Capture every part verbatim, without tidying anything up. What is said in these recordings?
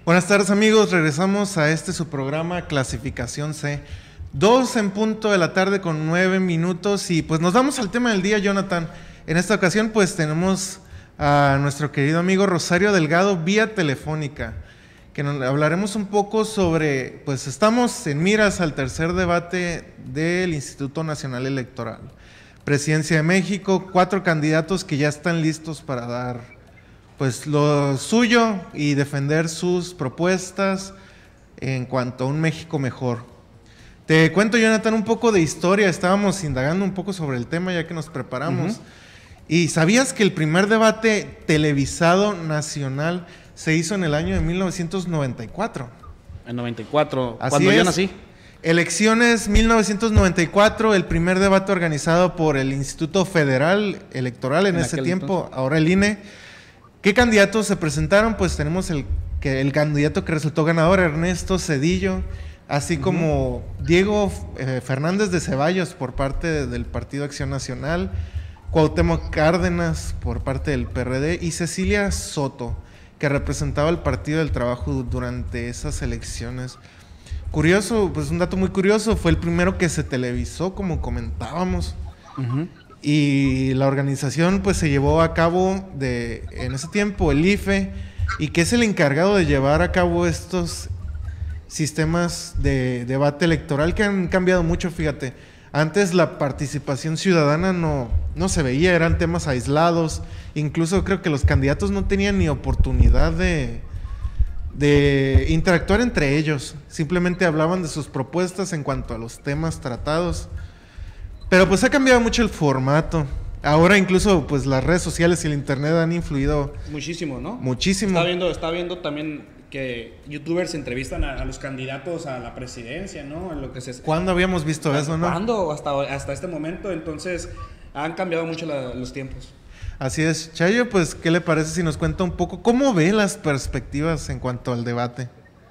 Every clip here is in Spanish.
Buenas tardes, amigos, regresamos a este su programa Clasificación C. Dos en punto de la tarde con nueve minutos y pues nos vamos al tema del día, Jonathan. En esta ocasión pues tenemos a nuestro querido amigo Rosario Delgado vía telefónica, que nos hablaremos un poco sobre, pues estamos en miras al tercer debate del Instituto Nacional Electoral. Presidencia de México, cuatro candidatos que ya están listos para dar pues lo suyo y defender sus propuestas en cuanto a un México mejor. Te cuento, Jonathan, un poco de historia. Estábamos indagando un poco sobre el tema ya que nos preparamos. Uh-huh. ¿Y sabías que el primer debate televisado nacional se hizo en el año de mil novecientos noventa y cuatro? En noventa y cuatro, Así cuando es. yo nací. Elecciones mil novecientos noventa y cuatro, el primer debate organizado por el Instituto Federal Electoral en, en ese tiempo, entonces. Ahora el I N E. ¿Qué candidatos se presentaron? Pues tenemos el, que, el candidato que resultó ganador, Ernesto Zedillo, así uh-huh. como Diego eh, Fernández de Ceballos por parte de, del Partido Acción Nacional, Cuauhtémoc Cárdenas por parte del P R D y Cecilia Soto, que representaba el Partido del Trabajo durante esas elecciones. Curioso, pues un dato muy curioso, fue el primero que se televisó, como comentábamos. Uh-huh. Y la organización pues se llevó a cabo de, en ese tiempo el I F E, y que es el encargado de llevar a cabo estos sistemas de debate electoral que han cambiado mucho, fíjate. Antes la participación ciudadana no, no se veía, eran temas aislados, incluso creo que los candidatos no tenían ni oportunidad de, de interactuar entre ellos, simplemente hablaban de sus propuestas en cuanto a los temas tratados. Pero pues ha cambiado mucho el formato. Ahora incluso pues las redes sociales y el internet han influido muchísimo, ¿no? Muchísimo. Está viendo, está viendo también que youtubers entrevistan a, a los candidatos a la presidencia, ¿no? En lo que se... ¿Cuándo habíamos visto eso, no? ¿Cuándo? Hasta, hasta este momento. Entonces han cambiado mucho la, los tiempos. Así es. Chayo, pues ¿qué le parece si nos cuenta un poco cómo ve las perspectivas en cuanto al debate?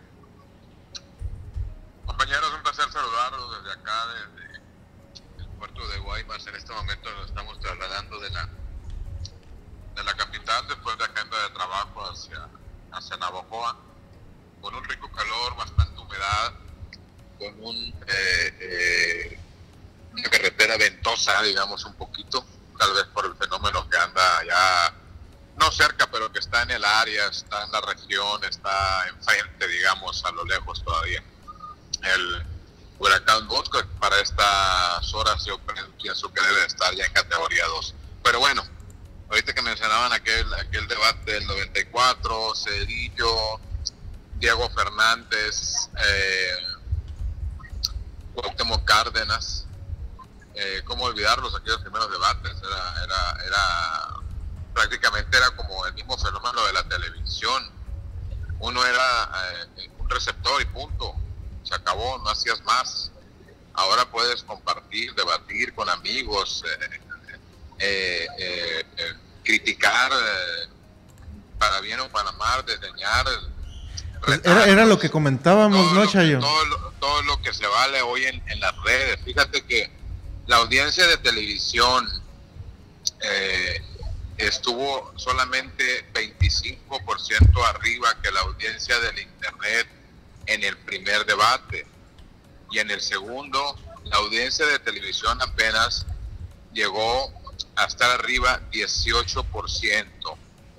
Compañeros, un placer saludarlos desde acá, desde de Guaymas. En este momento nos estamos trasladando de la de la capital después de agenda de trabajo hacia, hacia Navojoa, con un rico calor, bastante humedad, con un eh, eh, una carretera ventosa, digamos, un poquito, tal vez por el fenómeno que anda ya no cerca, pero que está en el área, está en la región, está enfrente, digamos, a lo lejos todavía. El huracán Bosco, para estas horas yo pienso que debe estar ya en categoría dos. Pero bueno, ahorita que mencionaban aquel, aquel debate del noventa y cuatro, Zedillo, Diego Fernández, eh, Cuauhtémoc Cárdenas, eh, cómo olvidarlos, aquellos primeros debates, era, era, era prácticamente era como el mismo fenómeno de la televisión. Uno era eh, un receptor y punto. Se acabó, no hacías más. Ahora puedes compartir, debatir con amigos, eh, eh, eh, eh, criticar eh, para bien o para mal, desdeñar. Retar, era, era lo que comentábamos, ¿no, Chayo? Todo lo, todo lo que se vale hoy en, en las redes. Fíjate que la audiencia de televisión eh, estuvo solamente veinticinco por ciento arriba que la audiencia del internet en el primer debate, y en el segundo la audiencia de televisión apenas llegó a estar arriba dieciocho por ciento.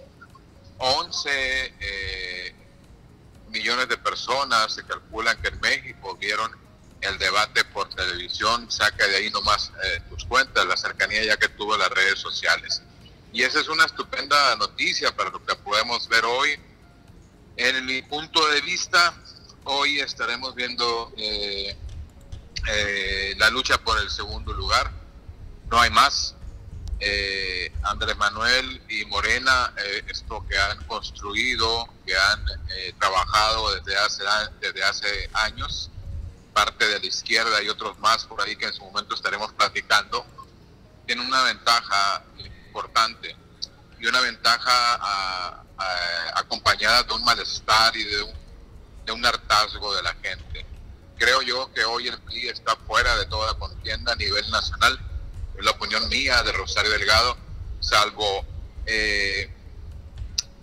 once eh, millones de personas se calculan que en México vieron el debate por televisión. Saca de ahí nomás eh, tus cuentas, la cercanía ya que tuvo las redes sociales, y esa es una estupenda noticia para lo que podemos ver hoy. En mi punto de vista, hoy estaremos viendo eh, eh, la lucha por el segundo lugar. No hay más. Eh, Andrés Manuel y Morena, eh, esto que han construido, que han eh, trabajado desde hace, desde hace años, parte de la izquierda y otros más por ahí que en su momento estaremos platicando, tienen una ventaja importante, y una ventaja a, a, acompañada de un malestar y de un de un hartazgo de la gente. Creo yo que hoy el P R I está fuera de toda contienda a nivel nacional, es la opinión mía, de Rosario Delgado, salvo eh,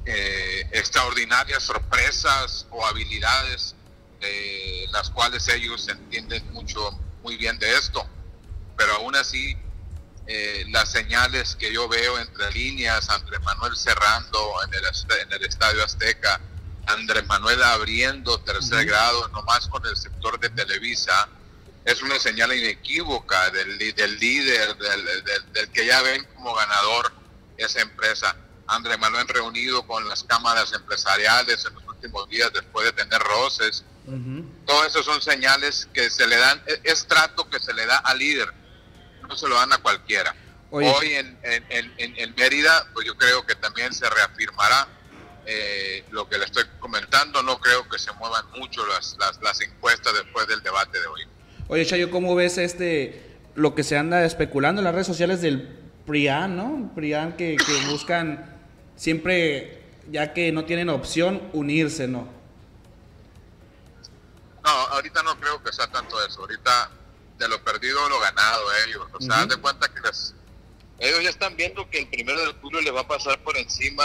eh, extraordinarias sorpresas o habilidades, eh, las cuales ellos entienden mucho, muy bien de esto, pero aún así eh, las señales que yo veo entre líneas, Andrés Manuel cerrando en el, en el Estadio Azteca, Andrés Manuel abriendo tercer uh-huh. grado nomás con el sector de Televisa, es una señal inequívoca del, del líder, del, del, del que ya ven como ganador esa empresa. Andrés Manuel reunido con las cámaras empresariales en los últimos días después de tener roces. Uh-huh. Todo eso son señales que se le dan, es trato que se le da al líder, no se lo dan a cualquiera. Oye. Hoy en, en, en, en Mérida, pues yo creo que también se reafirmará eh, lo que le estoy comentando. No creo que se muevan mucho las, las, las encuestas después del debate de hoy. Oye, Chayo, ¿cómo ves este lo que se anda especulando en las redes sociales del PRIAN, ¿no? PRIAN que, que buscan siempre, ya que no tienen opción, unirse, ¿no? No, ahorita no creo que sea tanto eso. Ahorita de lo perdido lo ganado ellos. O sea, uh-huh. haz de cuenta que les, ellos ya están viendo que el primero de julio les va a pasar por encima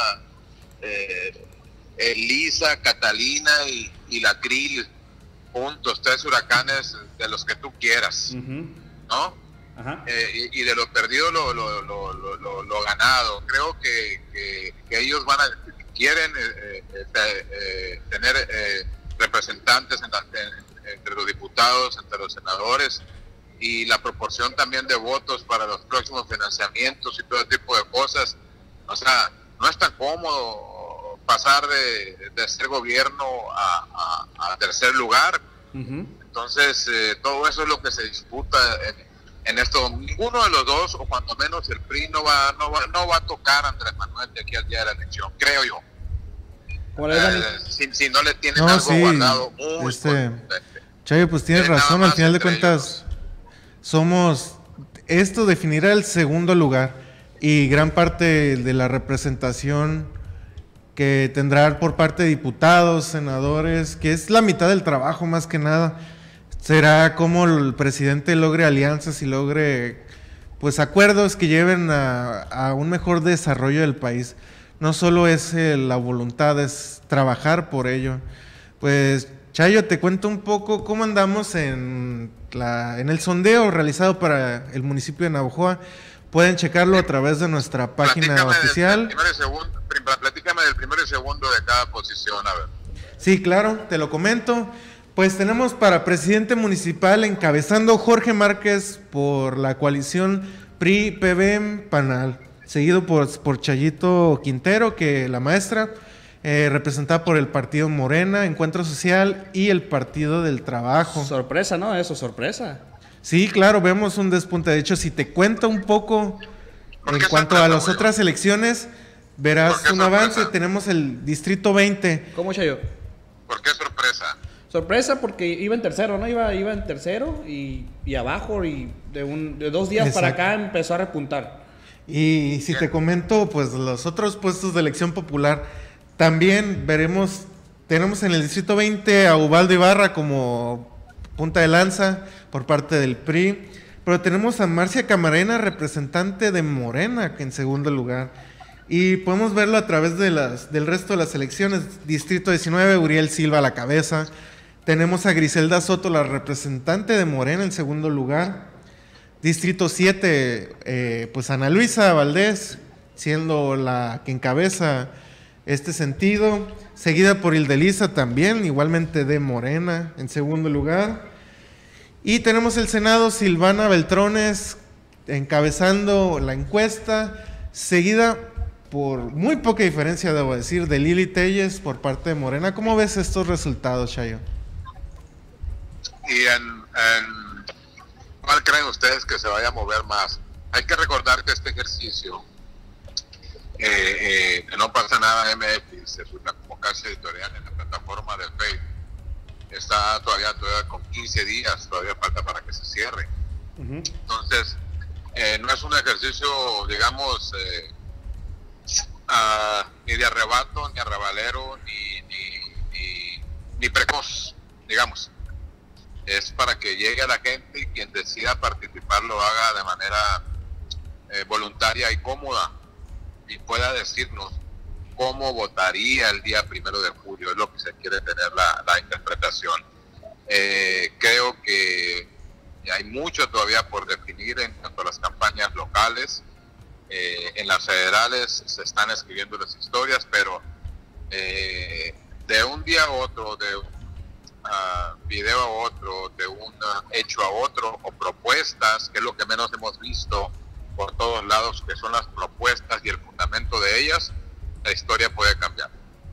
eh, Elisa, Catalina y, y la Krill, juntos, tres huracanes de los que tú quieras, uh-huh. ¿no? Uh-huh. Eh, y, y de lo perdido lo, lo, lo, lo, lo, lo ganado. Creo que, que, que ellos van a, quieren eh, eh, eh, tener eh, representantes en la, en, entre los diputados, entre los senadores, y la proporción también de votos para los próximos financiamientos y todo tipo de cosas. O sea, no es tan cómodo pasar de, de ser gobierno a, a, a tercer lugar. Uh-huh. Entonces eh, todo eso es lo que se disputa en, en esto. Ninguno de los dos, o cuando menos el P R I, no va, no va, no va a tocar a Andrés Manuel de aquí al día de la elección, creo yo. Eh, si, si no le tienen no, algo sí, guardado muy este, Chayo, pues tienes eh, razón, al final de cuentas ellos. Somos, esto definirá el segundo lugar y gran parte de la representación que tendrá por parte de diputados, senadores, que es la mitad del trabajo más que nada, será cómo el presidente logre alianzas y logre pues acuerdos que lleven a, a un mejor desarrollo del país. No solo es eh, la voluntad, es trabajar por ello. Pues Chayo, te cuento un poco cómo andamos en, la, en el sondeo realizado para el municipio de Navojoa. Pueden checarlo a través de nuestra página platícame oficial. Del, del segundo, platícame del primero y segundo de cada posición, a ver. Sí, claro, te lo comento. Pues tenemos para presidente municipal encabezando Jorge Márquez por la coalición P R I, P B M, Panal, seguido por, por Chayito Quintero, que la maestra, eh, representada por el partido Morena, Encuentro Social y el Partido del Trabajo. Sorpresa, ¿no? Eso, sorpresa. Sí, claro, vemos un despunte. De hecho, si te cuento un poco en cuanto a las otras elecciones, verás un avance. Tenemos el distrito veinte. ¿Cómo, Chayo? ¿Por qué sorpresa? Sorpresa porque iba en tercero, ¿no? Iba, iba en tercero y, y abajo, y de, un, de dos días Exacto. para acá empezó a repuntar. Y si Bien. te comento, pues los otros puestos de elección popular, también veremos, tenemos en el distrito veinte a Ubaldo Ibarra como punta de lanza por parte del P R I, pero tenemos a Marcia Camarena, representante de Morena, que en segundo lugar, y podemos verlo a través de las, del resto de las elecciones. Distrito diecinueve, Uriel Silva a la cabeza, tenemos a Griselda Soto, la representante de Morena, en segundo lugar. Distrito siete, eh, pues Ana Luisa Valdés, siendo la que encabeza este sentido, seguida por Ildelisa también, igualmente de Morena, en segundo lugar. Y tenemos el Senado, Silvana Beltrones, encabezando la encuesta, seguida por muy poca diferencia, debo decir, de Lili Telles por parte de Morena. ¿Cómo ves estos resultados, Chayo? Y en, en, ¿cuál creen ustedes que se vaya a mover más? Hay que recordar que este ejercicio, eh, eh, que no pasa nada M X, es una convocatoria editorial en la plataforma de Facebook, está todavía, todavía con quince días, todavía falta para que se cierre. Uh-huh. Entonces, eh, no es un ejercicio, digamos, eh, uh, ni de arrebato, ni arrabalero, ni, ni, ni, ni precoz, digamos. Es para que llegue a la gente y quien decida participar lo haga de manera eh, voluntaria y cómoda, y pueda decirnos cómo votaría el día primero de julio, es lo que se quiere tener la, la interpretación. Eh, creo que hay mucho todavía por definir en cuanto a las campañas locales. Eh, en las federales se están escribiendo las historias, pero eh, de un día a otro, de un uh, video a otro, de un uh, hecho a otro, o propuestas, que es lo que menos hemos visto por todos lados, que son las propuestas y el fundamento de ellas, la historia puede cambiar.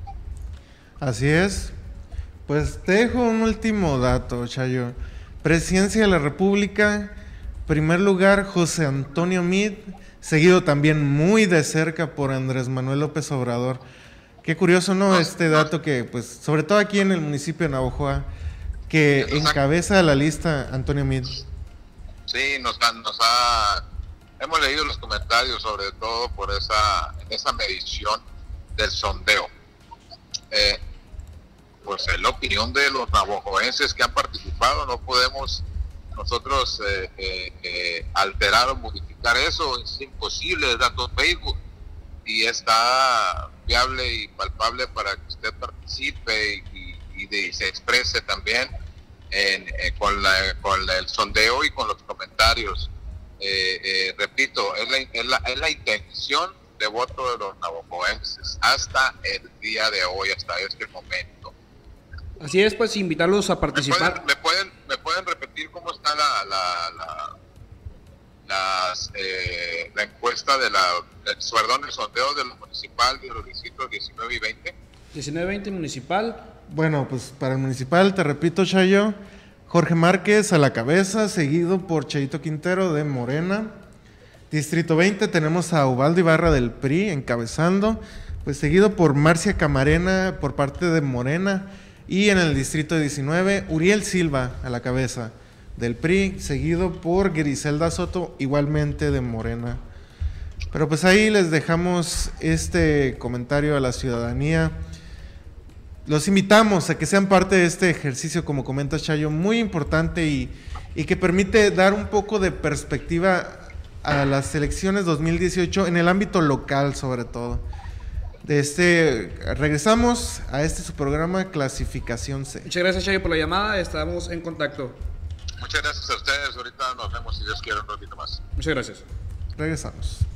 Así es. Pues te dejo un último dato, Chayo. Presidencia de la República, primer lugar José Antonio Meade, seguido también muy de cerca por Andrés Manuel López Obrador. Qué curioso, ¿no? Este dato que, pues, sobre todo aquí en el municipio de Navojoa, que encabeza la lista Antonio Meade. Sí, nos, nos ha... Hemos leído los comentarios, sobre todo por esa, esa medición del sondeo. Eh, pues es la opinión de los navojoenses que han participado, no podemos nosotros eh, eh, eh, alterar o modificar eso, es imposible, es datos Facebook y está viable y palpable para que usted participe y, y, de, y se exprese también en, eh, con, la, con la, el sondeo y con los comentarios. Eh, eh, repito, es la, es, la, es la intención de voto de los navojoenses hasta el día de hoy, hasta este momento. Así es, pues invitarlos a participar. ¿Me pueden, me pueden, me pueden repetir cómo está la la, la, las, eh, la encuesta de la, el, perdón, el sondeo de lo municipal de los distritos diecinueve y veinte? diecinueve y veinte municipal. Bueno, pues para el municipal, te repito, Chayo, Jorge Márquez a la cabeza, seguido por Chayito Quintero de Morena. Distrito veinte tenemos a Ubaldo Ibarra del P R I encabezando, pues seguido por Marcia Camarena por parte de Morena. Y en el distrito diecinueve, Uriel Silva a la cabeza del P R I, seguido por Griselda Soto, igualmente de Morena. Pero pues ahí les dejamos este comentario a la ciudadanía. Los invitamos a que sean parte de este ejercicio, como comenta Chayo, muy importante y, y que permite dar un poco de perspectiva a las elecciones dos mil dieciocho en el ámbito local, sobre todo. De este, regresamos a este su programa Clasificación C. Muchas gracias, Chayo, por la llamada. Estamos en contacto. Muchas gracias a ustedes. Ahorita nos vemos, si Dios quiere, un ratito más. Muchas gracias. Regresamos.